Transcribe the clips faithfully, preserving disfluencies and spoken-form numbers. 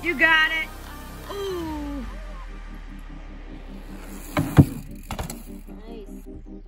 You got it. Ooh. Nice.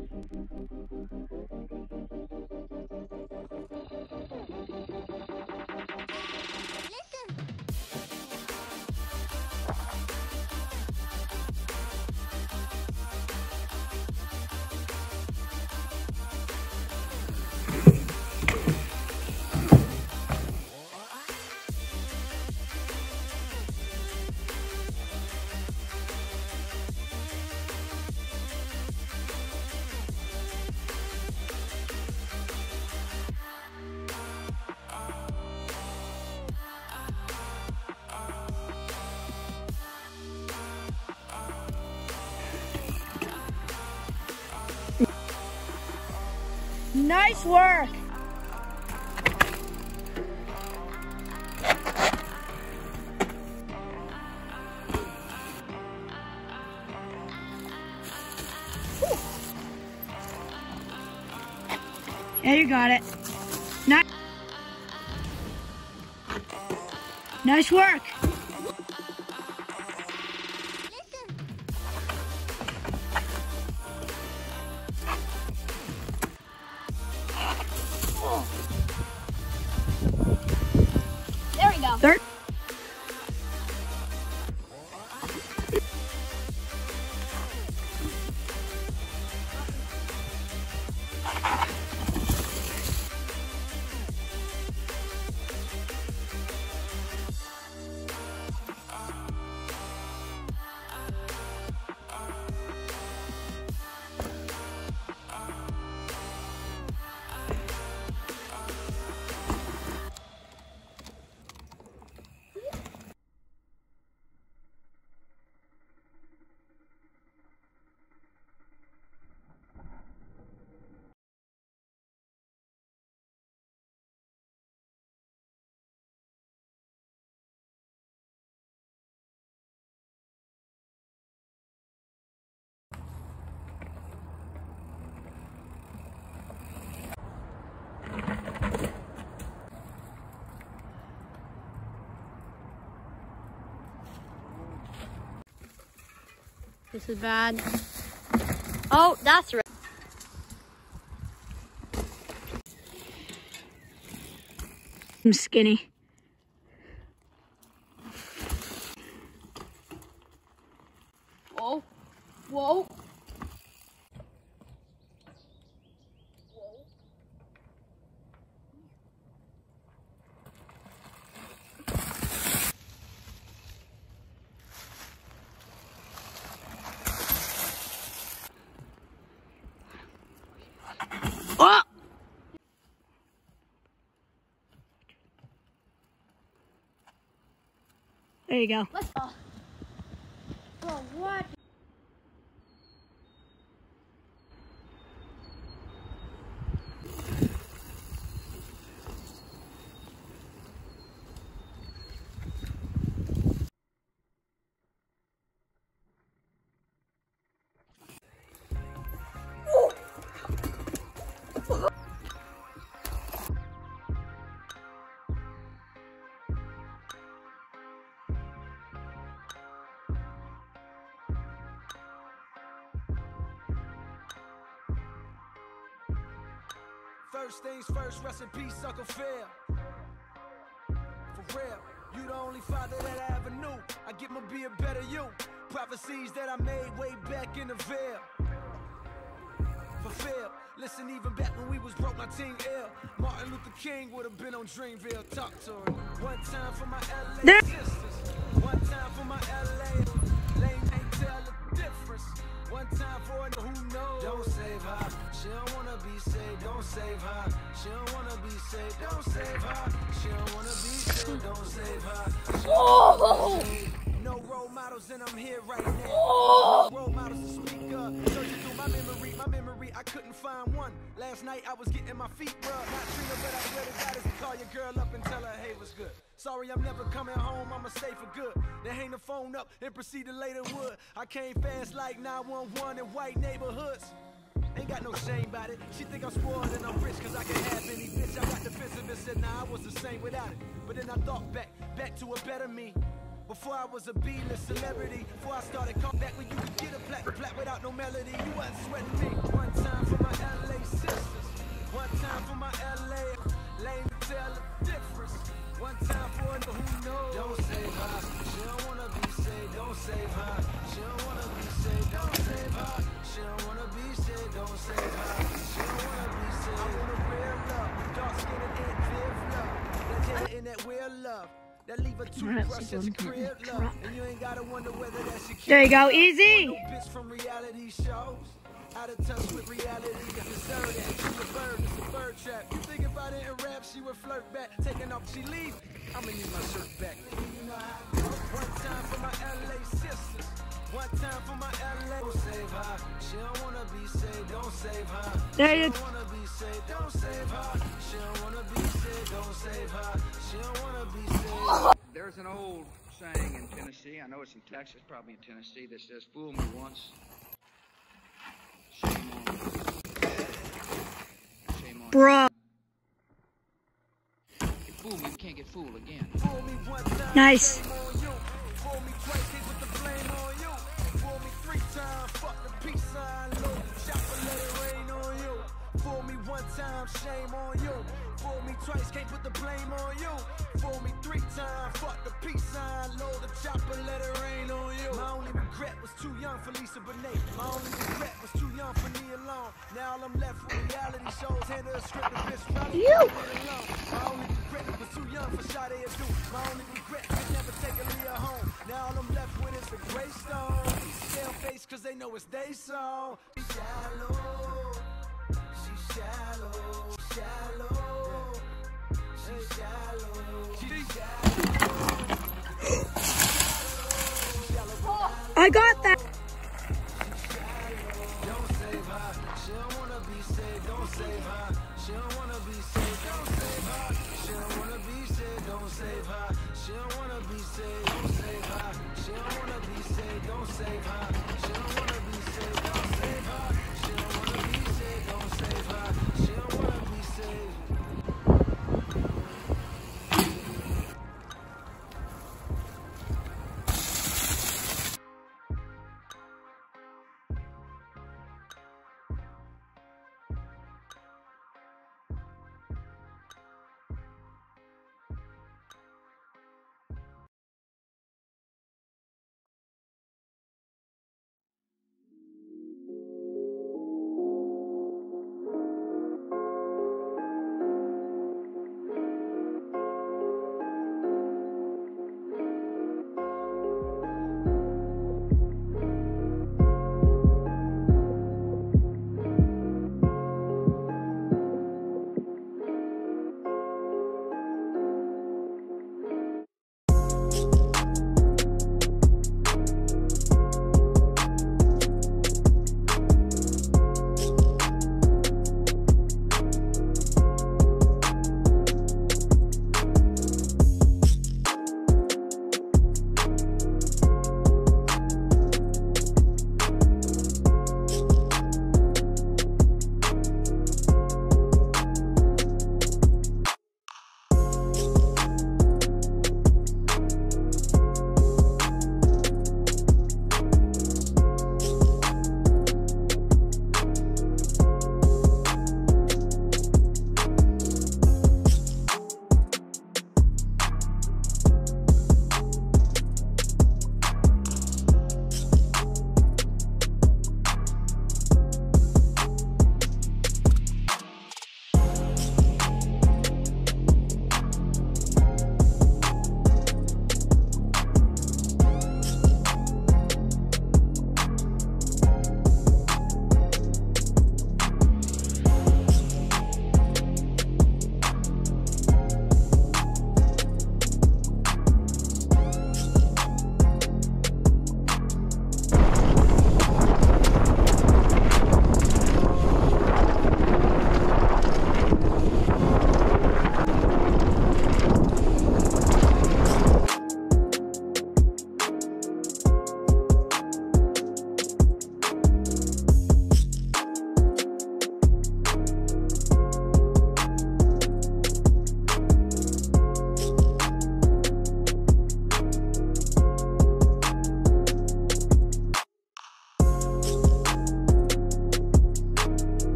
Nice work. Yeah, you got it. Nice. Nice work. There we go. Third. This is bad. Oh, that's right. I'm skinny. Whoa. Whoa. Oh! There you go. Let's go. Bro, what? First things first, rest in peace, Uncle Phil. For real, you the only father that I ever knew. I get my be a better you. Prophecies that I made way back in the veil. Fulfilled. Listen, even back when we was broke, my team ill. Martin Luther King would have been on Dreamville. Talk to her. One time for my L A There. sisters. One time for my L A. Lane ain't tell the difference. One time for her who knows. Don't save her. She don't wanna be saved. Don't save her. She don't wanna be saved. Don't save her. She don't wanna be saved. Don't save her. She don't wanna be saved. No role models and I'm here right now. No role models to speak up. So you through my memory, my memory, I couldn't find one. Last night I was getting my feet rubbed. Not Trina, but I swear to God is to call your girl up and tell her, hey, what's good? Sorry, I'm never coming home, I'ma stay for good. Then hang the phone up and proceed to lay the wood. I came fast like nine one one in white neighborhoods. Ain't got no shame about it. She think I'm spoiled and I'm rich cause I can have any bitch. I got defensive and said, nah, I was the same without it. But then I thought back, back to a better me. Before I was a B-list celebrity, before I started coming back when you could get a plaque, plaque without no melody, you wasn't sweating me. One time for my L A sisters, one time for my L A, lame to tell the difference. One time for a who knows. Don't save her, she don't wanna be saved. Don't save her, she don't wanna be saved. Don't save her, she don't wanna be saved. Don't save her, she don't wanna be saved. I want a real love, dark skin and it live love. That hit in that real love. That leave a toothbrush at your crib, love. And you ain't gotta wonder whether that's your kid. There you go, easy. No bitch from reality shows. Out of touch with reality, that deserve that. She's a bird, it's a bird trap. You think if I didn't rap, she would flirt back. Taking off, she leave. I'ma need my shirt back. One time for my L A sisters. One time for my L A. Don't save her. She don't wanna be saved. Don't save her. There you go. She don't wanna be saved. Don't save her. She don't wanna be saved. Don't save her. She don't wanna be saved. There's an old saying in Tennessee, I know it's in Texas, probably in Tennessee, that says, fool me once, shame on. Shame on. Bro. You fool me, you can't get fooled again. Fool me one time, Nice. shame on you. Fool me twice, they put the blame on you. Fool me three times, fuck the peace sign, low. Chopper, let it rain on you. Fool me one time, shame on you. Fool me twice, can't put the blame on you. Fool me three times, fuck the peace sign, low. The chopper, let it rain on you. My only regret was too young for Lisa Bonet. My only regret was too young for Nia Long. Now all I'm left with reality shows. Hand her a script, the bitch probably You. My only regret was too young for Sade Adu. My only regret could never take a Leah home. Now all I'm left with is the gray stone. Scale face cause they know it's they song. She's shallow, she's shallow, shallow. She's shallow, she's shallow. I got that. Don't save her, she don't wanna be saved. Don't save her, she don't wanna be saved. Don't save her, she don't wanna be saved. Don't save her, she don't wanna be saved. Don't save her, she don't wanna be saved. Don't save her, she don't wanna be saved. Don't save her, she don't wanna be saved. Don't save her, she don't wanna be saved.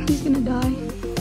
He's gonna die.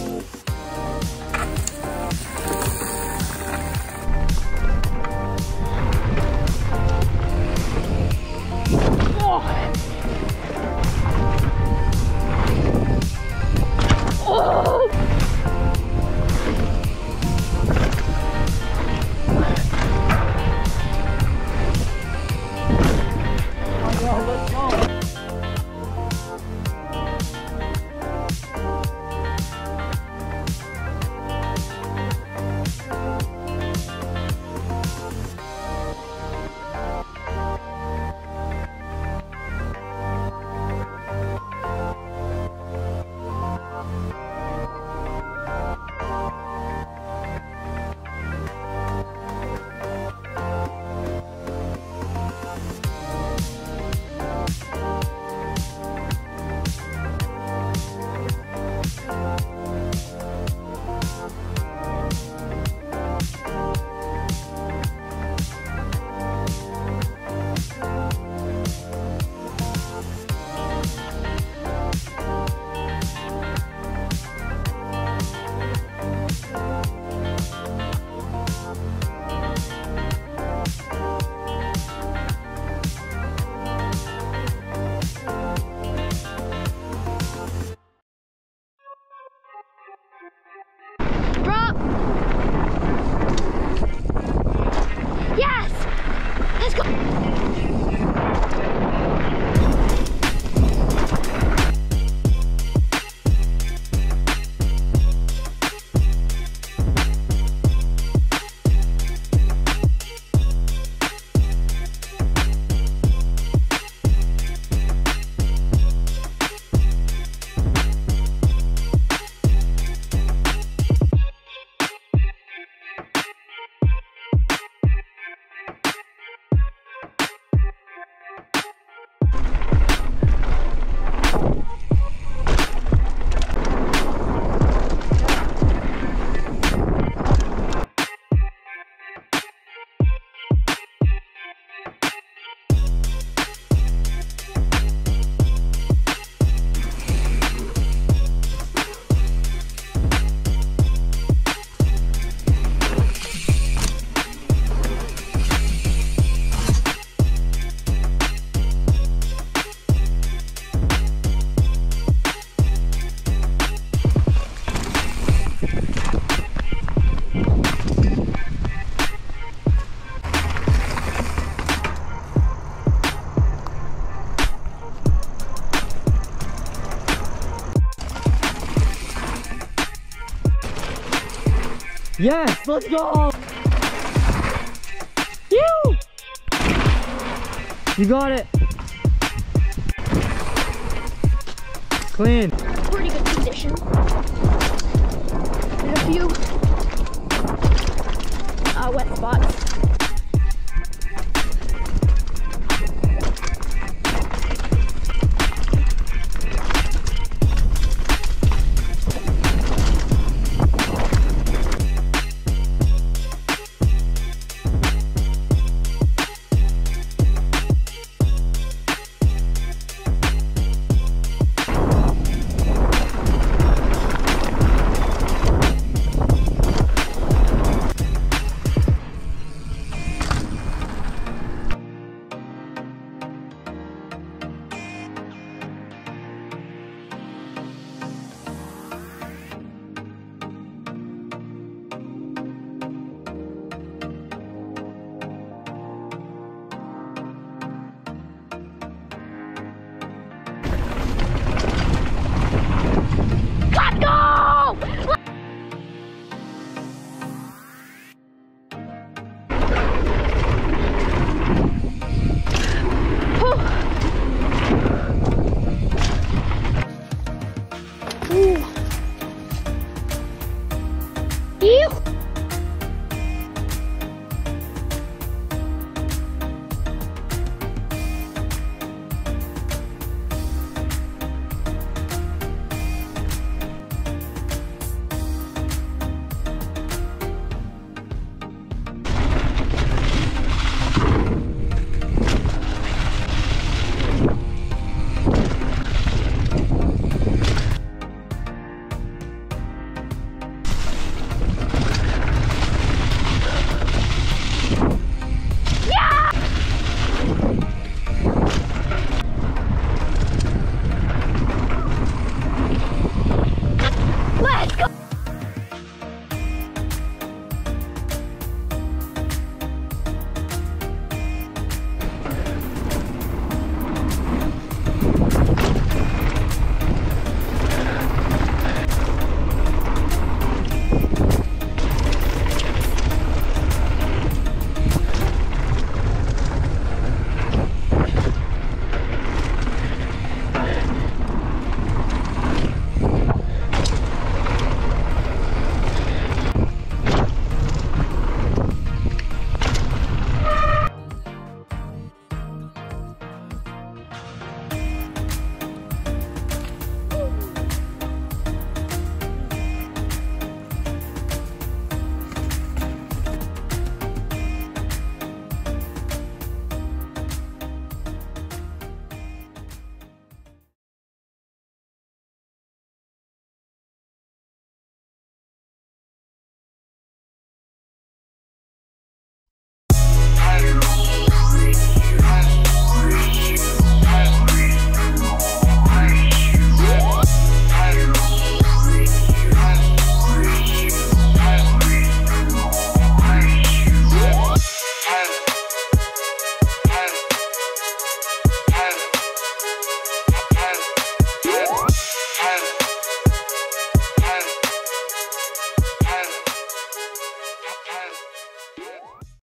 Yes, let's go! You! You got it! Clean. Pretty good condition. There's a few uh, wet spots.